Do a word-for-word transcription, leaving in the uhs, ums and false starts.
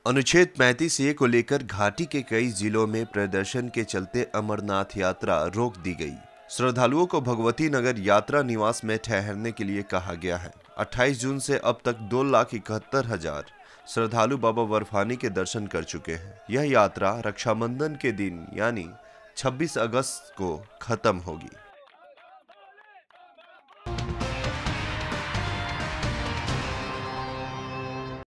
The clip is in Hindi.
अनुच्छेद पैंतीस ए को लेकर घाटी के कई जिलों में प्रदर्शन के चलते अमरनाथ यात्रा रोक दी गई। श्रद्धालुओं को भगवती नगर यात्रा निवास में ठहरने के लिए कहा गया है। अट्ठाईस जून से अब तक दो लाख इकहत्तर हजार श्रद्धालु बाबा बर्फानी के दर्शन कर चुके हैं। यह यात्रा रक्षाबंधन के दिन यानी छब्बीस अगस्त को खत्म होगी।